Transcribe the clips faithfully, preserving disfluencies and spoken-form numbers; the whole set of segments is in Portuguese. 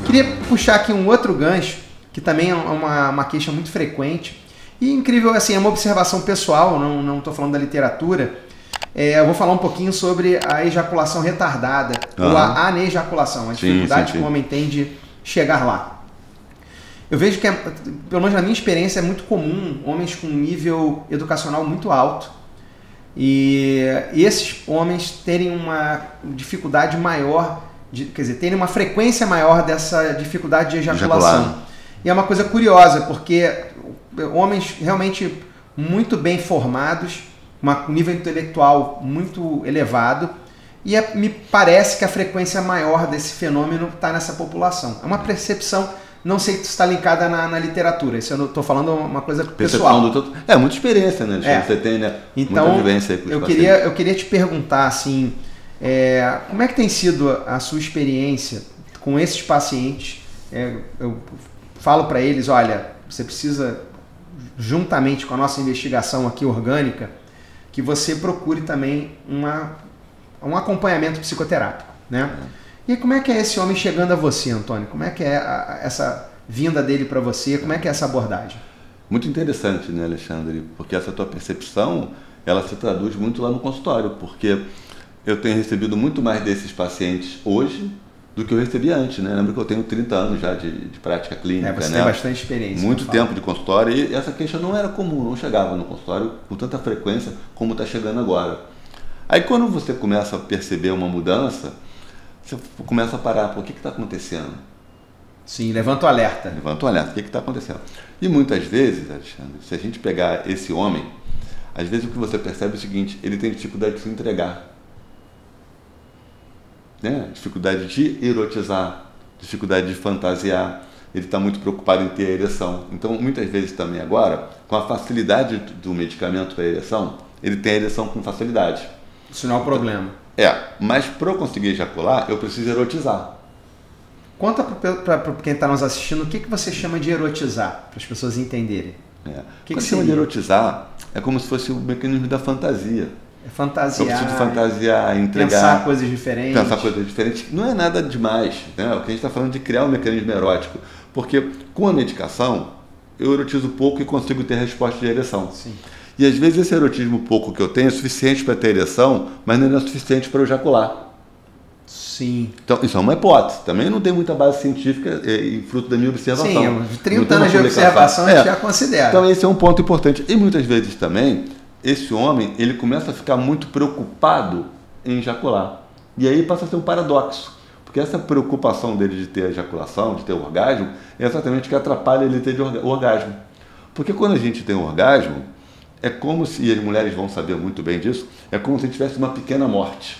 Queria puxar aqui um outro gancho, que também é uma, uma queixa muito frequente, e incrível, assim, é uma observação pessoal, não não estou falando da literatura. É, eu vou falar um pouquinho sobre a ejaculação retardada, uhum. ou a anejaculação, a dificuldade sim, sim, sim. que o homem tem de chegar lá. Eu vejo que, é, pelo menos na minha experiência, é muito comum homens com um nível educacional muito alto, e esses homens terem uma dificuldade maior, de, quer dizer, terem uma frequência maior dessa dificuldade de ejaculação. Ejacular. E é uma coisa curiosa, porque homens realmente muito bem formados, um nível intelectual muito elevado, e é, me parece que a frequência maior desse fenômeno está nessa população. É uma percepção, não sei se está linkada na, na literatura, isso eu estou falando uma coisa pessoal. Do teu... É, muita experiência, né? É. Você tem, né? Então, muita vivência aí com os eu, queria, eu queria te perguntar, assim, é, como é que tem sido a sua experiência com esses pacientes? É, eu falo para eles, olha, você precisa, juntamente com a nossa investigação aqui orgânica, que você procure também uma, um acompanhamento psicoterápico, né? É. E como é que é esse homem chegando a você, Antônio? Como é que é a, essa vinda dele para você? Como é que é essa abordagem? Muito interessante, né, Alexandre? Porque essa tua percepção, ela se traduz muito lá no consultório, porque eu tenho recebido muito mais desses pacientes hoje do que eu recebi antes, né? Lembra que eu tenho trinta anos já de, de prática clínica, é, você né? tem bastante experiência. Muito tempo de consultório, e essa queixa não era comum, não chegava no consultório com tanta frequência como está chegando agora. Aí quando você começa a perceber uma mudança, você começa a parar, pô, o que está acontecendo? Sim, levanta o alerta. Levanta o alerta, o que está acontecendo? E muitas vezes, Alexandre, se a gente pegar esse homem, às vezes o que você percebe é o seguinte, ele tem dificuldade de se entregar. Né? Dificuldade de erotizar, dificuldade de fantasiar, ele está muito preocupado em ter a ereção. Então, muitas vezes também agora, com a facilidade do medicamento para a ereção, ele tem a ereção com facilidade. Isso não é um então, problema. É, mas para eu conseguir ejacular, eu preciso erotizar. Conta para quem está nos assistindo o que, que você chama de erotizar, para as pessoas entenderem. É. Que Quando que chama de erotizar, é como se fosse o mecanismo da fantasia. É fantasiar. Eu preciso fantasiar, entregar. Pensar coisas diferentes. Pensar coisas diferentes. Não é nada demais, né? O que a gente está falando de criar um mecanismo erótico. Porque com a medicação, eu erotizo pouco e consigo ter resposta de ereção. Sim. E às vezes esse erotismo pouco que eu tenho é suficiente para ter ereção, mas não é suficiente para eu ejacular. Sim. Então, isso é uma hipótese. Também não tem muita base científica e fruto da minha observação. Sim, de trinta anos de observação a gente já considera. Então esse é um ponto importante. E muitas vezes também, esse homem, ele começa a ficar muito preocupado em ejacular. E aí passa a ser um paradoxo. Porque essa preocupação dele de ter ejaculação, de ter orgasmo, é exatamente o que atrapalha ele ter o orgasmo. Porque quando a gente tem um orgasmo, é como se, e as mulheres vão saber muito bem disso, é como se tivesse uma pequena morte.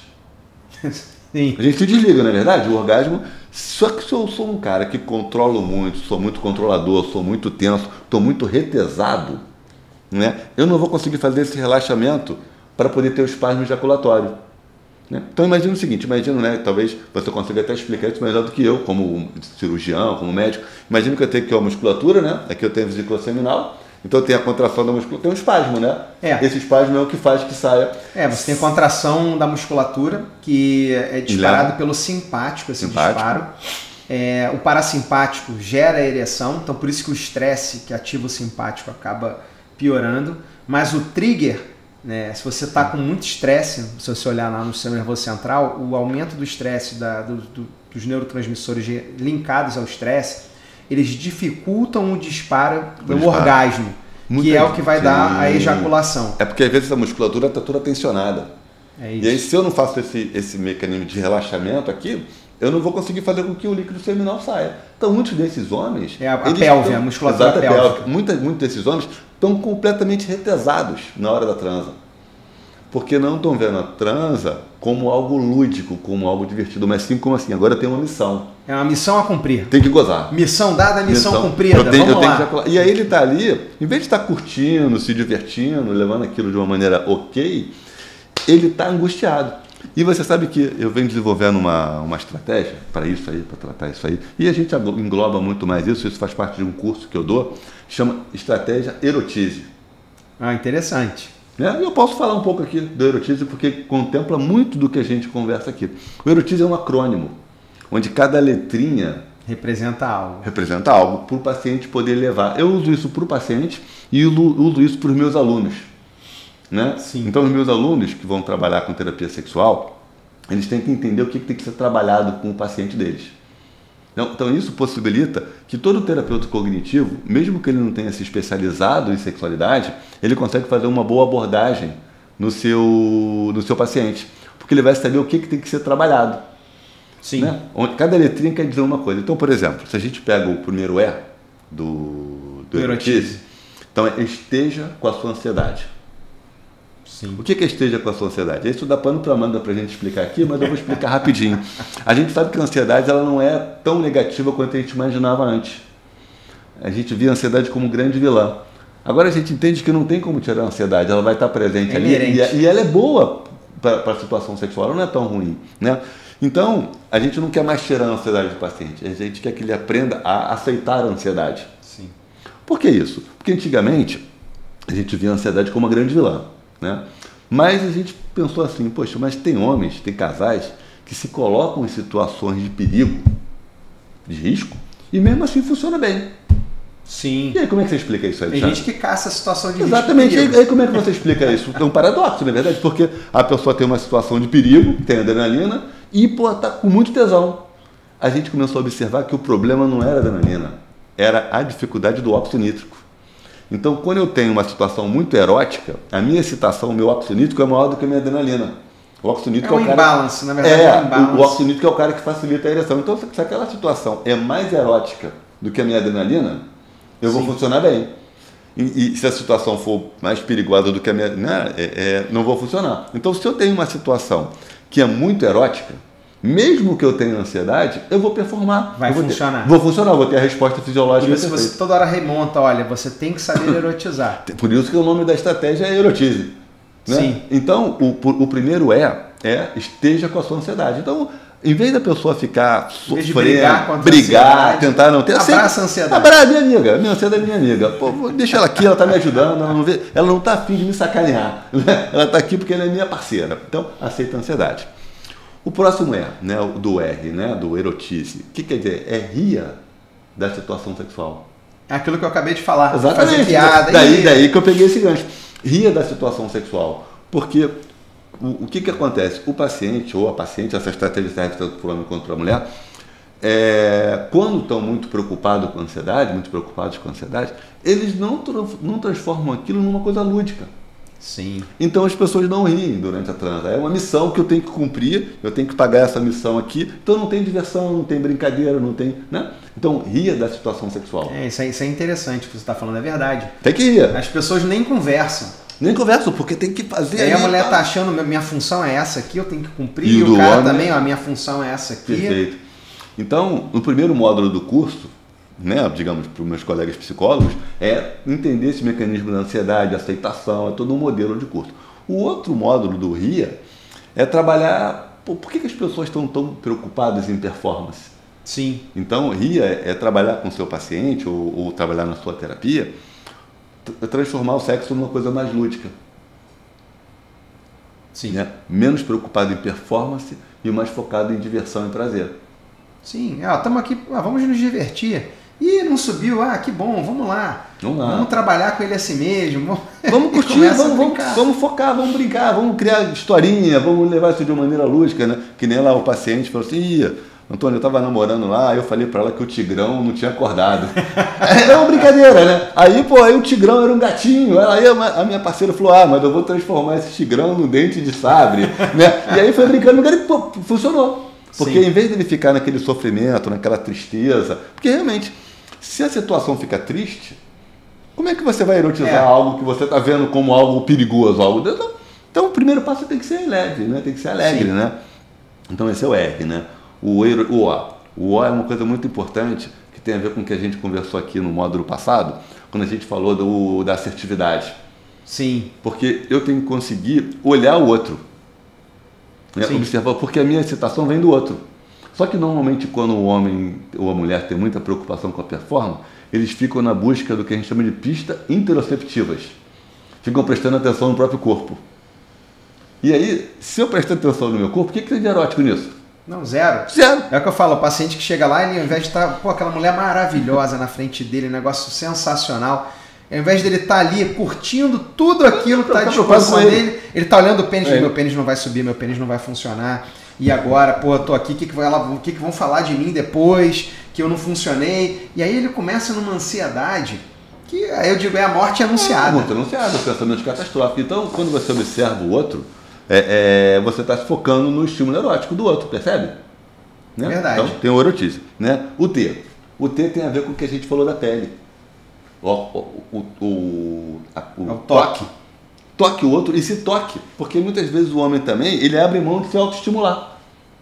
Sim. A gente se desliga, não é verdade? O orgasmo, só que se eu sou um cara que controlo muito, sou muito controlador, sou muito tenso, estou muito retesado, né? Eu não vou conseguir fazer esse relaxamento para poder ter o espasmo ejaculatório. Né? Então imagina o seguinte, imagina, né, talvez você consiga até explicar isso melhor do que eu, como cirurgião, como médico. Imagina que eu tenho aqui a musculatura, né? Aqui eu tenho a vesícula seminal. Então tem a contração da musculatura, tem um espasmo, né? É. Esse espasmo é o que faz que saia. É, você tem a contração da musculatura, que é disparado pelo simpático, esse simpático. disparo. É, o parasimpático gera a ereção, então por isso que o estresse que ativa o simpático acaba piorando. Mas o trigger, né, se você está com muito estresse, se você olhar lá no sistema nervoso central, o aumento do estresse da, do, do, dos neurotransmissores linkados ao estresse, eles dificultam o disparo do disparo. orgasmo, Muita que é o que vai dar a ejaculação. É porque às vezes a musculatura está toda tensionada. É isso. E aí se eu não faço esse, esse mecanismo de relaxamento aqui, eu não vou conseguir fazer com que o líquido seminal saia. Então muitos desses homens... É a, a pelve, estão, a musculatura exato, pélvica. pélvica. Muitos, muitos desses homens estão completamente retesados na hora da transa. Porque não estão vendo a transa como algo lúdico, como algo divertido, mas sim como assim, agora tem uma missão. É uma missão a cumprir. Tem que gozar. Missão dada, missão, missão. cumprida. Eu tenho, Vamos eu lá. Tenho que... E aí ele está ali, em vez de estar curtindo, se divertindo, levando aquilo de uma maneira ok, ele está angustiado. E você sabe que eu venho desenvolvendo uma, uma estratégia para isso aí, para tratar isso aí, e a gente engloba muito mais isso, isso faz parte de um curso que eu dou, chama Estratégia Erotize. Ah, interessante. E eu posso falar um pouco aqui do erotize porque contempla muito do que a gente conversa aqui. O erotize é um acrônimo, onde cada letrinha Representa algo. Representa algo para o paciente poder levar. Eu uso isso para o paciente e uso isso para os meus alunos. Né? Sim. Então, os meus alunos que vão trabalhar com terapia sexual, eles têm que entender o que tem que ser trabalhado com o paciente deles. Então, isso possibilita que todo terapeuta cognitivo, mesmo que ele não tenha se especializado em sexualidade, ele consegue fazer uma boa abordagem no seu, no seu paciente, porque ele vai saber o que tem que ser trabalhado. Sim. Né? Cada letrinha quer dizer uma coisa. Então, por exemplo, se a gente pega o primeiro E do, do erotismo, então é esteja com a sua ansiedade. Sim. O que é esteja com a sua ansiedade? Isso dá pano para manga para a gente explicar aqui, mas eu vou explicar rapidinho. A gente sabe que a ansiedade ela não é tão negativa quanto a gente imaginava antes. A gente via a ansiedade como grande vilã. Agora a gente entende que não tem como tirar a ansiedade, ela vai estar presente é ali e, e ela é boa para a situação sexual, ela não é tão ruim. Né? Então, a gente não quer mais tirar a ansiedade do paciente, a gente quer que ele aprenda a aceitar a ansiedade. Sim. Por que isso? Porque antigamente a gente via a ansiedade como uma grande vilã. Né? Mas a gente pensou assim, poxa, mas tem homens, tem casais que se colocam em situações de perigo, de risco, e mesmo assim funciona bem. Sim. E aí como é que você explica isso aí? Tem gente que caça a situação de Exatamente. risco. Exatamente. E aí como é que você explica isso? É um paradoxo, não é verdade? Porque a pessoa tem uma situação de perigo, tem adrenalina, e pô, tá com muito tesão. A gente começou a observar que o problema não era a adrenalina, era a dificuldade do óxido nítrico. Então, quando eu tenho uma situação muito erótica, a minha excitação, o meu óxido nítrico é maior do que a minha adrenalina. O óxido nítrico é um é o cara... imbalance, na verdade é, é um imbalance. O, o óxido nítrico é o cara que facilita a ereção. Então, se aquela situação é mais erótica do que a minha adrenalina, eu Sim. vou funcionar bem. E, e se a situação for mais perigosa do que a minha... Né, é, é, não vou funcionar. Então, se eu tenho uma situação que é muito erótica, mesmo que eu tenha ansiedade, eu vou performar. Vai vou funcionar. Ter, vou funcionar, vou ter a resposta fisiológica. Por isso você toda hora remonta, olha, você tem que saber erotizar. Por isso que o nome da estratégia é erotize. Né? Sim. Então, o, o primeiro é, é esteja com a sua ansiedade. Então, em vez da pessoa ficar sofrendo, brigar, brigar tentar não ter... Abraça a ansiedade. Abraça minha amiga, minha ansiedade é minha amiga. Pô, deixa ela aqui, ela está me ajudando, ela não vê, ela não está afim de me sacanear. Né? Ela está aqui porque ela é minha parceira. Então, aceita a ansiedade. O próximo é, né, do R, né, do erotize. O que quer dizer? É ria da situação sexual. É aquilo que eu acabei de falar. Exatamente. Fazer piada. Daí, daí que eu peguei esse gancho. Ria da situação sexual. Porque o, o que, que acontece? O paciente ou a paciente, essa estratégia serve tanto para o homem quanto para a mulher, é, quando estão muito preocupados com a ansiedade, muito preocupados com a ansiedade, eles não, não transformam aquilo numa coisa lúdica. Sim. Então as pessoas não riem durante a transa. É uma missão que eu tenho que cumprir, eu tenho que pagar essa missão aqui. Então não tem diversão, não tem brincadeira, não tem. Né? Então ria da situação sexual. É, isso é, isso é interessante o que você está falando, é verdade. Tem que rir. As pessoas nem conversam. Nem conversam, porque tem que fazer. Aí a mulher tá tá achando, minha função é essa aqui, eu tenho que cumprir. E, e o o cara homem... também, ó, minha função é essa aqui. Perfeito. Então, no primeiro módulo do curso, né, digamos, para os meus colegas psicólogos, é entender esse mecanismo da ansiedade, aceitação, é todo um modelo de curso. O outro módulo do RIA é trabalhar... Pô, por que, que as pessoas estão tão preocupadas em performance? Sim. Então, RIA é, é trabalhar com o seu paciente ou, ou trabalhar na sua terapia, transformar o sexo numa coisa mais lúdica. Sim. Né? Menos preocupado em performance e mais focado em diversão e prazer. Sim. Estamos aqui, ah, vamos nos divertir. Ih, não subiu, ah, que bom, vamos lá. Vamos lá. Vamos trabalhar com ele assim mesmo. Vamos curtir, vamos, vamos, vamos focar, vamos brincar, vamos criar historinha, vamos levar isso de uma maneira lúdica, né? Que nem lá o paciente falou assim, Ih, Antônio, eu estava namorando lá, eu falei para ela que o Tigrão não tinha acordado. É uma brincadeira, né? Aí, pô, aí o Tigrão era um gatinho. Aí a minha parceira falou, ah, mas eu vou transformar esse Tigrão no dente de sabre. Né? E aí foi brincando, e pô, funcionou. Porque Sim. em vez dele ficar naquele sofrimento, naquela tristeza, porque realmente, se a situação fica triste, como é que você vai erotizar é. algo que você está vendo como algo perigoso? Algo... Então o primeiro passo tem que ser leve, né? Tem que ser alegre, Sim. né? Então esse é o R, né? O, o O. O O é uma coisa muito importante que tem a ver com o que a gente conversou aqui no módulo passado, quando a gente falou do, da assertividade. Sim. Porque eu tenho que conseguir olhar o outro. Né? Observar, porque a minha excitação vem do outro. Só que normalmente quando o homem ou a mulher tem muita preocupação com a performance, eles ficam na busca do que a gente chama de pistas interoceptivas. Ficam prestando atenção no próprio corpo. E aí, se eu prestar atenção no meu corpo, o que, que tem de erótico nisso? Não, zero. Zero. É o que eu falo, o paciente que chega lá, ele ao invés de estar, pô, aquela mulher maravilhosa na frente dele, um negócio sensacional, ao invés dele estar ali curtindo tudo aquilo que está à disposição dele, ele está olhando o pênis, é. meu pênis não vai subir, meu pênis não vai funcionar, e agora, pô, eu tô aqui, o que, que, que, que vão falar de mim depois, que eu não funcionei, e aí ele começa numa ansiedade, que aí eu digo, é a morte anunciada. É, morte anunciada, pensamento catastrófico. Então, quando você observa o outro, É, é, você está se focando no estímulo erótico do outro, percebe? Né? Verdade. Então, tem o erotismo. Né? O T. O T tem a ver com o que a gente falou da pele. O, o, o, o, a, o, é o toque. Toque o outro e se toque. Porque muitas vezes o homem também, ele abre mão de se autoestimular.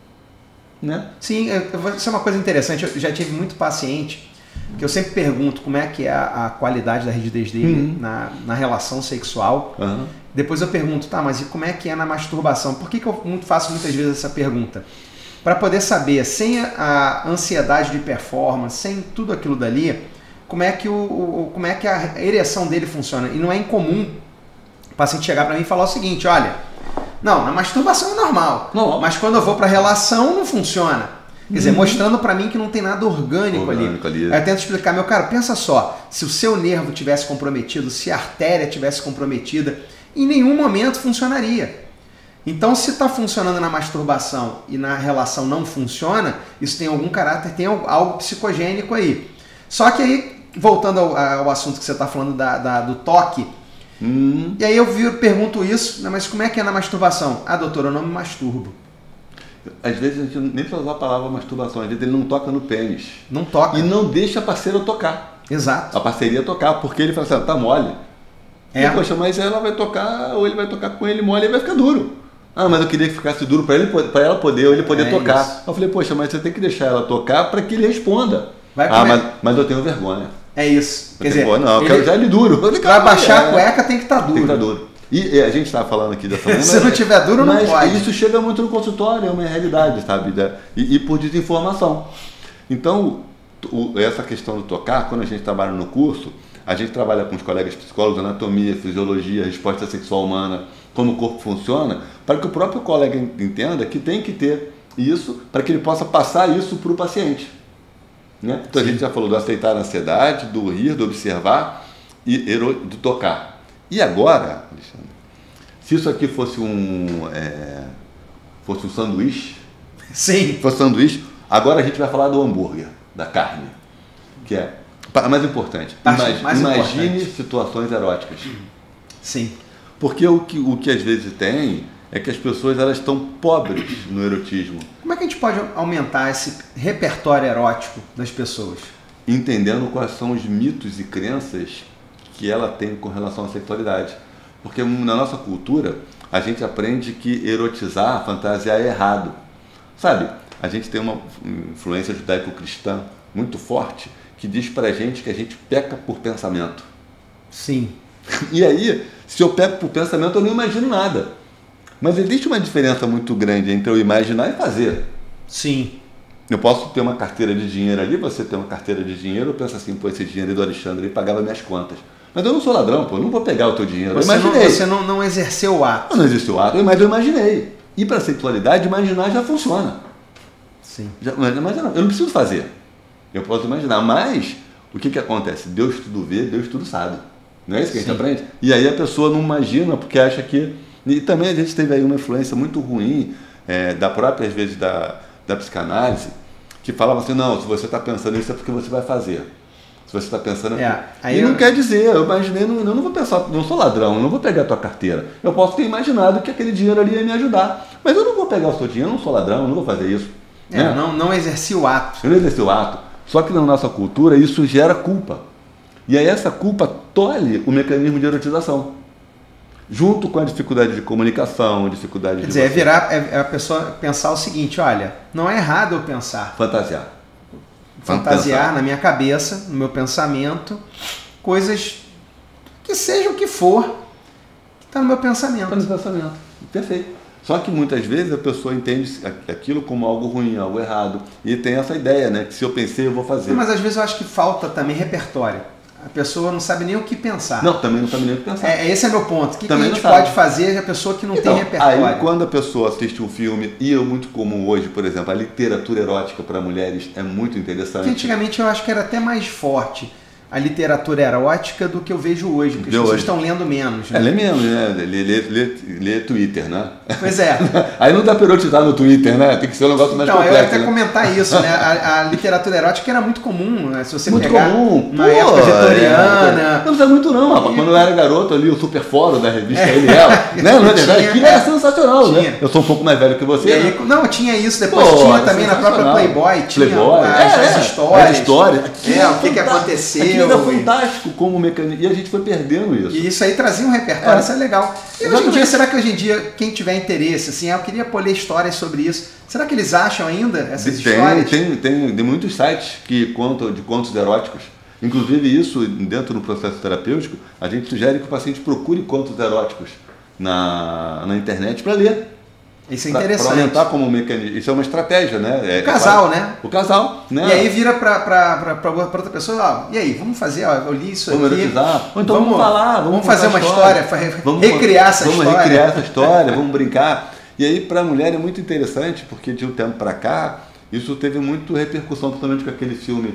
Né? Sim, isso é uma coisa interessante. Eu já tive muito paciente que eu sempre pergunto como é que é a, a qualidade da rigidez dele uhum. na, na relação sexual. Uhum. Depois eu pergunto, tá, mas e como é que é na masturbação? Por que, que eu faço muitas vezes essa pergunta? Para poder saber, sem a ansiedade de performance, sem tudo aquilo dali, como é que, o, o, como é que a ereção dele funciona. E não é incomum o paciente chegar para mim e falar o seguinte, olha, não, na masturbação é normal, não. mas quando eu vou para a relação não funciona. Quer dizer, uhum. mostrando para mim que não tem nada orgânico, orgânico ali. ali. Aí eu tento explicar, meu cara, pensa só, se o seu nervo tivesse comprometido, se a artéria tivesse comprometida, em nenhum momento funcionaria. Então, se está funcionando na masturbação e na relação não funciona, isso tem algum caráter, tem algo psicogênico aí. Só que aí, voltando ao, ao assunto que você está falando da, da, do toque, hum. e aí eu viro, pergunto isso, né, mas como é que é na masturbação? Ah, doutor, eu não me masturbo. Às vezes a gente nem precisa usar a palavra masturbação, às vezes ele não toca no pênis. Não toca. E não deixa a parceira tocar. Exato. A parceria tocar, porque ele fala assim, tá mole. É. E, poxa, mas ela vai tocar, ou ele vai tocar com ele mole e vai ficar duro. Ah, mas eu queria que ficasse duro para ele, para ela poder, ou ele poder é tocar. Isso. Eu falei, poxa, mas você tem que deixar ela tocar para que ele responda. Vai ah, mas, mas eu tenho vergonha. É isso. Eu Quer tenho, dizer, não, eu quero já ele duro. Para baixar é, a cueca tem que estar tá duro. Tem que estar tá duro. E, e a gente estava falando aqui dessa Se não tiver duro, não pode. Mas isso chega muito no consultório, é uma realidade, sabe? E, e por desinformação. Então, o, essa questão do tocar, quando a gente trabalha no curso, a gente trabalha com os colegas psicólogos, anatomia, fisiologia, resposta sexual humana, como o corpo funciona, para que o próprio colega entenda que tem que ter isso, para que ele possa passar isso para o paciente. Né? Então Sim. a gente já falou do aceitar a ansiedade, do rir, do observar e do tocar. E agora, Alexandre, se isso aqui fosse um, é, fosse um sanduíche, Sim. fosse um sanduíche, agora a gente vai falar do hambúrguer, da carne, que é a mais importante. Imagine, mais imagine importante. situações eróticas. Sim. Porque o que, o que às vezes tem é que as pessoas elas estão pobres no erotismo. Como é que a gente pode aumentar esse repertório erótico das pessoas? Entendendo quais são os mitos e crenças que ela tem com relação à sexualidade. Porque na nossa cultura, a gente aprende que erotizar, fantasiar é errado. Sabe, a gente tem uma influência judaico-cristã muito forte que diz pra gente que a gente peca por pensamento. Sim. E aí, se eu peco por pensamento, eu não imagino nada. Mas existe uma diferença muito grande entre eu imaginar e fazer. Sim. Eu posso ter uma carteira de dinheiro ali, você tem uma carteira de dinheiro, eu penso assim, pô, esse dinheiro aí do Alexandre, ele pagava minhas contas. Mas eu não sou ladrão, pô, eu não vou pegar o teu dinheiro. Você eu imaginei. Não, você não, não exerceu o ato. Eu não exerceu o ato, mas eu imaginei. E para a sexualidade, imaginar já funciona. Sim. Já, mas, mas eu não preciso fazer. Eu posso imaginar, mas o que, que acontece? Deus tudo vê, Deus tudo sabe. Não é isso que a gente Sim. aprende? E aí a pessoa não imagina porque acha que... E também a gente teve aí uma influência muito ruim é, da própria, às vezes, da, da psicanálise, que falava assim, não, se você está pensando isso é porque você vai fazer. Se você está pensando... É, aí e eu... não quer dizer, eu imaginei, não, eu não vou pensar, não sou ladrão, eu não vou pegar a tua carteira. Eu posso ter imaginado que aquele dinheiro ali ia me ajudar. Mas eu não vou pegar o seu dinheiro, eu não sou ladrão, eu não vou fazer isso. É, né? não, não exerci o ato. Eu não exerci o ato. Só que na nossa cultura isso gera culpa. E aí essa culpa tolhe o mecanismo de erotização. Junto com a dificuldade de comunicação, dificuldade Quer de... dizer, é, virar, é a pessoa pensar o seguinte, olha, não é errado eu pensar. Fantasiar. Fantasiar Pensar. na minha cabeça, no meu pensamento, coisas que seja o que for, que está no meu pensamento. Está no pensamento. Perfeito. Só que muitas vezes a pessoa entende aquilo como algo ruim, algo errado. E tem essa ideia, né? Que se eu pensei, eu vou fazer. Mas às vezes eu acho que falta também repertório. A pessoa não sabe nem o que pensar. Não, também não sabe nem o que pensar. É, esse é meu ponto. O que, que a Também gente não sabe. pode fazer a pessoa que não Então, tem repertório? aí quando a pessoa assiste um filme, e é muito comum hoje, por exemplo, a literatura erótica para mulheres é muito interessante. Que antigamente eu acho que era até mais forte a literatura erótica do que eu vejo hoje, porque De as pessoas hoje. estão lendo menos. É, Né? lê menos, né? Lê, lê, lê, lê Twitter, né? Pois é. Aí não dá pra erotizar no Twitter, né? Tem que ser um negócio mais Então, eu ia complexo. até né? comentar isso, né? A, a literatura erótica era muito comum, né? Se você Muito pegar comum. na Pô, época é, vitoriana. não sei muito não, rapaz. Quando eu era garoto ali, o super fórum da revista Ele e Ela, né? Não é verdade? Tinha, Aquilo é. era sensacional, Tinha. né? Eu sou um pouco mais velho que você. E aí, né? não, tinha isso, depois Pô, tinha era também na própria sensacional. Playboy, tinha Playboy, as, é, as é, histórias. as histórias. É, Aquilo o que, que fanta- aconteceu. Aquilo era e- fantástico como mecanismo. E a gente foi perdendo isso. E isso aí trazia um repertório, É. isso é legal. E hoje em Exatamente. dia, será que hoje em dia, quem tiver interesse, assim, ah, eu queria pôr histórias sobre isso, será que eles acham ainda essas Tem, histórias? tem, tem, tem muitos sites que contam de contos eróticos. Inclusive isso, dentro do processo terapêutico, a gente sugere que o paciente procure contos eróticos na, na internet para ler. Isso é Para interessante. aumentar como mecanismo. Isso é uma estratégia, né? É, O casal, é, né? O casal, né? E aí vira pra, pra, pra, pra outra pessoa, ó, e aí, vamos fazer, ó, eu li isso Vamos aqui. erotizar. Ou então vamos, vamos falar, vamos, vamos fazer uma história, história. fa- Vamos, recriar essa vamos história. Vamos recriar essa história, vamos brincar. E aí, para a mulher é muito interessante, porque de um tempo para cá, isso teve muito repercussão, principalmente com aquele filme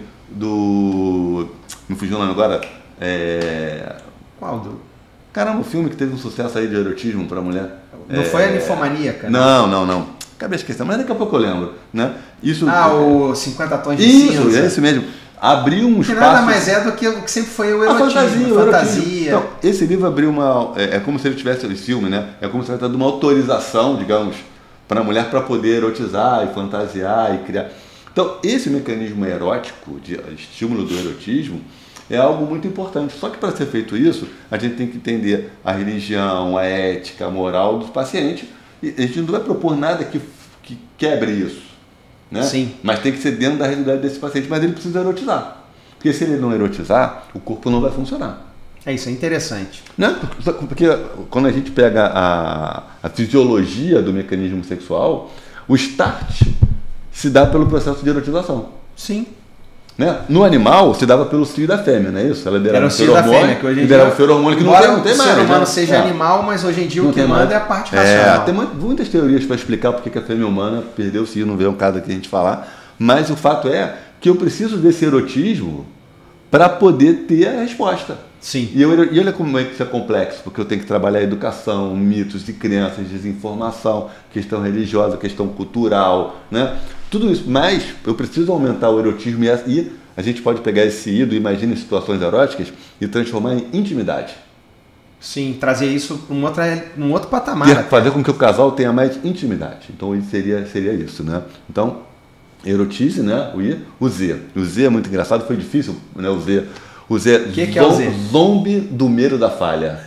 do... Me fugiu o nome agora. É... Qual? Do... Caramba, o filme que teve um sucesso aí de erotismo para mulher. Não é... foi a Ninfomaníaca? Né? Não, não, não. Acabei esquecendo, mas daqui a pouco eu lembro. Né? Isso... Ah, o cinquenta Tons de Isso, Cinza. é esse mesmo. Abriu um Que espaço... nada mais é do que o que sempre foi o A erotismo, fantasia, a o fantasia. erotismo. Então, esse livro abriu uma... É, é como se ele tivesse esse filme, né? É como se ele tivesse dado uma autorização, digamos, para a mulher para poder erotizar e fantasiar e criar. Então, esse mecanismo erótico, de estímulo do erotismo, é algo muito importante. Só que para ser feito isso, a gente tem que entender a religião, a ética, a moral dos pacientes. E a gente não vai propor nada que, que quebre isso. Né? Sim. Mas tem que ser dentro da realidade desse paciente. Mas ele precisa erotizar. Porque se ele não erotizar, o corpo não vai funcionar. É isso, é interessante. Né? Porque quando a gente pega a, a fisiologia do mecanismo sexual, o start se dá pelo processo de erotização. Sim. Né? No animal, se dava pelo cio da fêmea, não é isso? Ela liberava Era o o cio da fêmea, que hoje em liberava dia... o feromônio que não embora tem, não tem o mais. ser humano né? seja É. animal, mas hoje em dia Não o que tem manda mais. é a parte É, racional. tem mu- muitas teorias para explicar porque que a fêmea humana perdeu o cio, não veio um caso aqui a gente falar. Mas o fato é que eu preciso desse erotismo para poder ter a resposta. Sim. E, eu, e olha como é que isso é complexo, porque eu tenho que trabalhar a educação, mitos de crianças, desinformação, questão religiosa, questão cultural, né? Tudo isso. Mas eu preciso aumentar o erotismo e a, e a gente pode pegar esse ido, imagina situações eróticas, e transformar em intimidade. Sim, trazer isso para um outro, um outro patamar. Ter- até. fazer com que o casal tenha mais intimidade. Então isso seria, seria isso, né? Então, erotize, né? O I, o Z. O Z é muito engraçado, foi difícil, né? O Z. O Z, Que que é o Z? Zombie do medo da falha.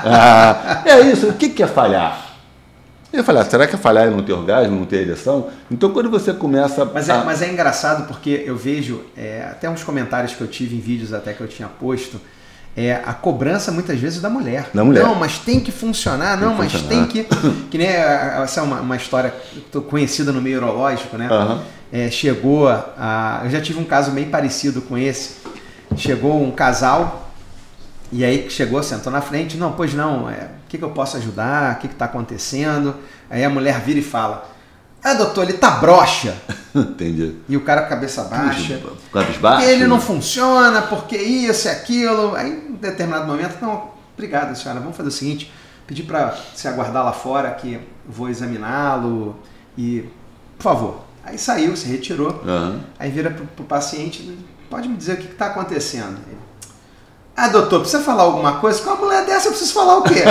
Ah, é isso, o que que é falhar? Eu falei, ah, será que é falhar e não ter orgasmo, não ter ereção? Então quando você começa Mas é, a... mas é engraçado porque eu vejo, é, até uns comentários que eu tive em vídeos até que eu tinha posto, é a cobrança muitas vezes da mulher. Da mulher. Não, mas tem que funcionar, Tem não, que mas funcionar. tem que... Que nem a- essa é uma, uma história conhecida no meio urológico, né? Aham. É, chegou a... Eu já tive um caso meio parecido com esse. Chegou um casal... E aí chegou, sentou na frente, não, pois não, é, o que, que eu posso ajudar, o que está acontecendo? Aí a mulher vira e fala, ah, doutor, ele tá broxa. Entendi. E o cara com a cabeça baixa, Cabisbaixo, porque ele não né? funciona, porque isso e aquilo. Aí em determinado momento, não, obrigado senhora, vamos fazer o seguinte, pedir para se aguardar lá fora que eu vou examiná-lo e, por favor. Aí saiu, se retirou, Aham. aí vira pro, pro paciente, pode me dizer o que está acontecendo? Ele, ah, doutor, precisa falar alguma coisa? Com uma mulher dessa eu preciso falar o quê?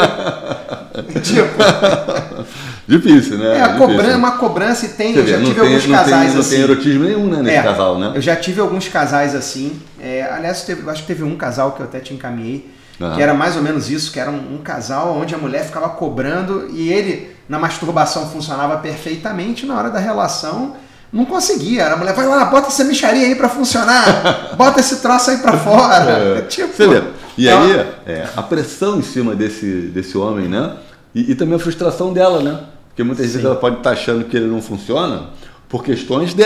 Tipo... Difícil, né? É, a Difícil. cobrança, uma cobrança e tem, Você eu já vê, tive não tem, alguns não casais tem, não assim. tem erotismo nenhum, né, nesse É, casal, né? Eu já tive alguns casais assim. É, aliás, teve, eu acho que teve um casal que eu até te encaminhei, Aham. que era mais ou menos isso, que era um, um casal onde a mulher ficava cobrando e ele, na masturbação, funcionava perfeitamente, na hora da relação, não conseguia. A mulher, vai lá, bota essa micharia aí pra funcionar, bota esse troço aí pra fora. É, Tipo, você vê. E então, aí, é, a pressão em cima desse, desse homem, né? E, e também a frustração dela, né? Porque muitas Sim. vezes ela pode estar achando que ele não funciona por questões dela.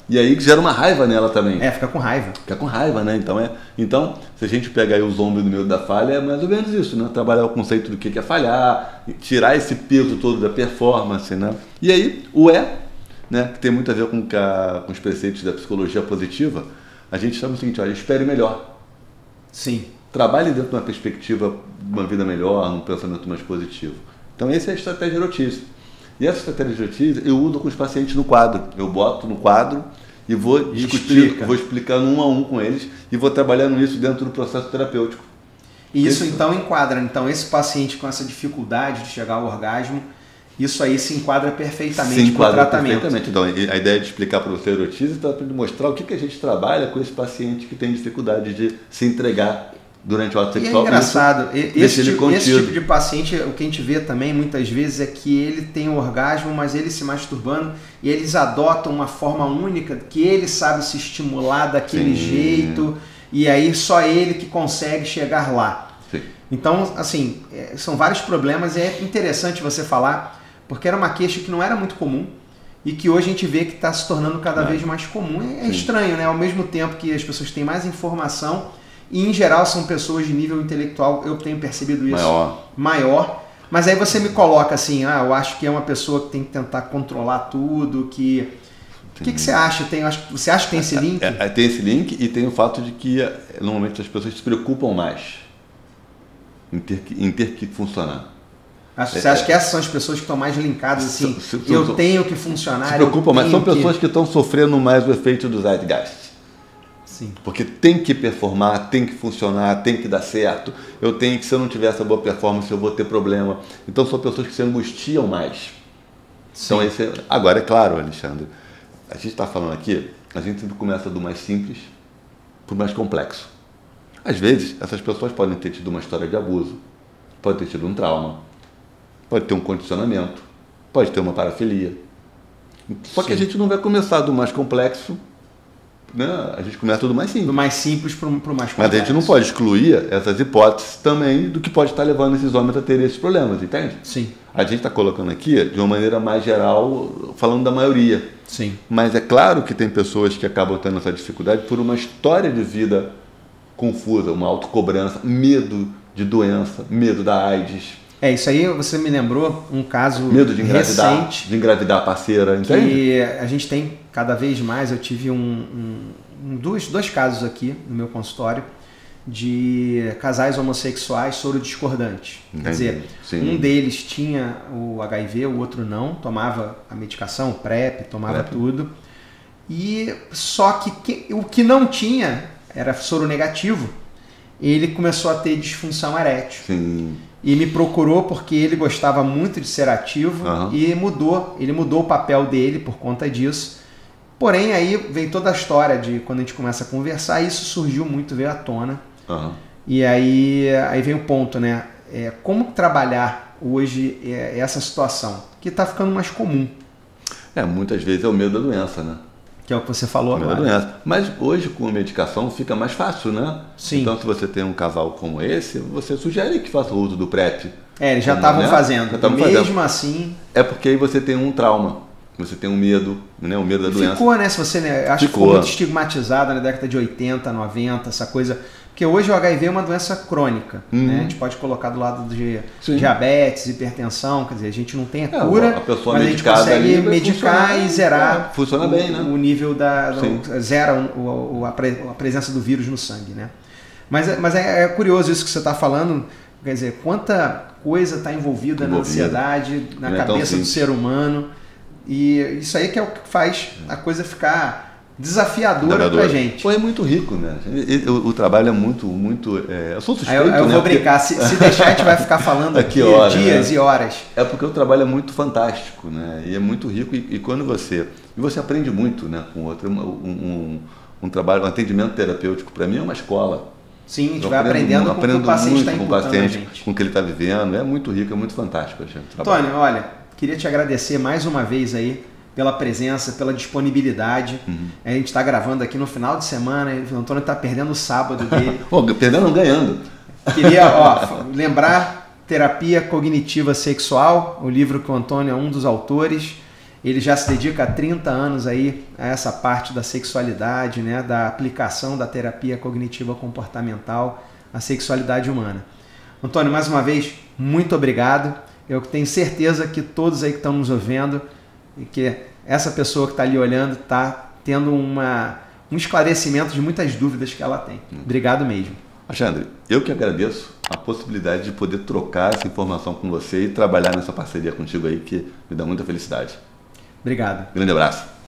E aí gera uma raiva nela também. É, fica com raiva. Fica com raiva, né? Então, é, então se a gente pegar aí os ombros no meio da falha, é mais ou menos isso, né? Trabalhar o conceito do que é falhar, tirar esse peso todo da performance, né? E aí, o E, né? Que tem muito a ver com, a, com os preceitos da psicologia positiva, a gente chama o seguinte, olha, espere melhor. Sim. Trabalhe dentro de uma perspectiva de uma vida melhor, um pensamento mais positivo. Então, essa é a estratégia de Ortiz. E essa estratégia de Ortiz eu uso com os pacientes no quadro. Eu boto no quadro e vou e discutir, explica. vou explicando um a um com eles e vou trabalhando isso dentro do processo terapêutico. E isso esse... então enquadra, então esse paciente com essa dificuldade de chegar ao orgasmo, isso aí se enquadra perfeitamente com o tratamento. Perfeitamente. Então, a ideia de explicar para você a Ortiz é para mostrar o que, que a gente trabalha com esse paciente que tem dificuldade de se entregar durante o ato sexual. E é engraçado, isso, esse, tipo, esse tipo de paciente, o que a gente vê também muitas vezes é que ele tem o orgasmo, mas ele se masturbando e eles adotam uma forma única que ele sabe se estimular daquele Sim. jeito e aí só ele que consegue chegar lá. Sim. Então, assim, são vários problemas e é interessante você falar, porque era uma queixa que não era muito comum e que hoje a gente vê que está se tornando cada é. vez mais comum. É Sim. estranho, né? Ao mesmo tempo que as pessoas têm mais informação, e em geral são pessoas de nível intelectual, eu tenho percebido isso, maior. maior. Mas aí você me coloca assim, ah, eu acho que é uma pessoa que tem que tentar controlar tudo, que... O que, que você acha? Tem, você acha que tem esse link? É, é, tem esse link e tem o fato de que normalmente as pessoas se preocupam mais em ter que, em ter que funcionar. Você é, acha que essas são as pessoas que estão mais linkadas assim, se, se, eu se, tenho que funcionar? Se preocupam mais, são pessoas que... que estão sofrendo mais o efeito do zeitgeist. Sim. Porque tem que performar, tem que funcionar, tem que dar certo. Eu tenho que, se eu não tiver essa boa performance, eu vou ter problema. Então são pessoas que se angustiam mais. Sim. Então, esse é... Agora, é claro, Alexandre, a gente está falando aqui, a gente sempre começa do mais simples para o mais complexo. Às vezes, essas pessoas podem ter tido uma história de abuso, pode ter tido um trauma, pode ter um condicionamento, pode ter uma parafilia. Só Sim. que a gente não vai começar do mais complexo, né? A gente começa do mais simples. Do mais simples para o mais complexo. Mas a gente não pode excluir essas hipóteses também do que pode estar levando esses homens a terem esses problemas, entende? Sim. A gente está colocando aqui de uma maneira mais geral, falando da maioria. Sim. Mas é claro que tem pessoas que acabam tendo essa dificuldade por uma história de vida confusa, uma autocobrança, medo de doença, medo da AIDS. É, isso aí você me lembrou um caso medo de engravidar, recente. De engravidar a parceira, entende? Que a gente tem cada vez mais, eu tive um, um, um, dois, dois casos aqui no meu consultório de casais homossexuais soro discordantes. Entendi. Quer dizer, Sim. um deles tinha o H I V, o outro não, tomava a medicação, o PrEP, tomava PrEP. tudo. E só que, que o que não tinha era soro negativo, ele começou a ter disfunção erétil. Sim. E me procurou porque ele gostava muito de ser ativo uhum. e mudou, ele mudou o papel dele por conta disso. Porém, aí vem toda a história de quando a gente começa a conversar, isso surgiu muito, veio à tona. Uhum. E aí, aí vem o ponto, né? É, como trabalhar hoje é, essa situação? Que está ficando mais comum. É, muitas vezes é o medo da doença, né? Que é o que você falou agora. Doença. Mas hoje com a medicação fica mais fácil, né? Sim. Então se você tem um casal como esse, você sugere que faça o uso do PrEP. É, eles já estavam né? fazendo. Já Mesmo fazendo. assim... É porque aí você tem um trauma, você tem um medo, né? O medo da doença. Ficou, né? Se você, né? Acho ficou. que ficou muito estigmatizado na década de oitenta, noventa, essa coisa... Porque hoje o H I V é uma doença crônica, uhum. né? A gente pode colocar do lado de Sim. diabetes, hipertensão, quer dizer, a gente não tem a cura, é, a pessoa mas a gente consegue medicar e zerar é, funciona o, bem, né? o nível da... Do, zera o, o, a, pre, a presença do vírus no sangue, né? Mas, mas é, é curioso isso que você está falando, quer dizer, quanta coisa está envolvida, envolvida na ansiedade, na não cabeça é do ser humano, e isso aí que é o que faz a coisa ficar... desafiadora pra gente. Pô, é muito rico, né? O, o trabalho é muito, muito... É... Eu sou suspeito, eu, eu né? vou brincar, se, se deixar a gente vai ficar falando aqui, aqui hora, dias né? e horas. É porque o trabalho é muito fantástico, né? E é muito rico e, e quando você... E você aprende muito, né? Com outro, um, um, um trabalho, um atendimento terapêutico, para mim é uma escola. Sim, a gente eu vai aprendendo com o que o paciente está com o paciente, com o que ele está vivendo. É muito rico, é muito fantástico. Antônio, olha, queria te agradecer mais uma vez aí pela presença, pela disponibilidade. Uhum. A gente está gravando aqui no final de semana, o Antônio está perdendo o sábado dele. Pô, perdendo não ganhando. Queria ó, lembrar Terapia Cognitiva Sexual, o livro que o Antônio é um dos autores. Ele já se dedica há trinta anos aí a essa parte da sexualidade, né, da aplicação da terapia cognitiva comportamental à sexualidade humana. Antônio, mais uma vez, muito obrigado. Eu tenho certeza que todos aí que estão nos ouvindo e que essa pessoa que está ali olhando está tendo uma, um esclarecimento de muitas dúvidas que ela tem. Obrigado mesmo. Alexandre, eu que agradeço a possibilidade de poder trocar essa informação com você e trabalhar nessa parceria contigo aí, que me dá muita felicidade. Obrigado. Grande abraço.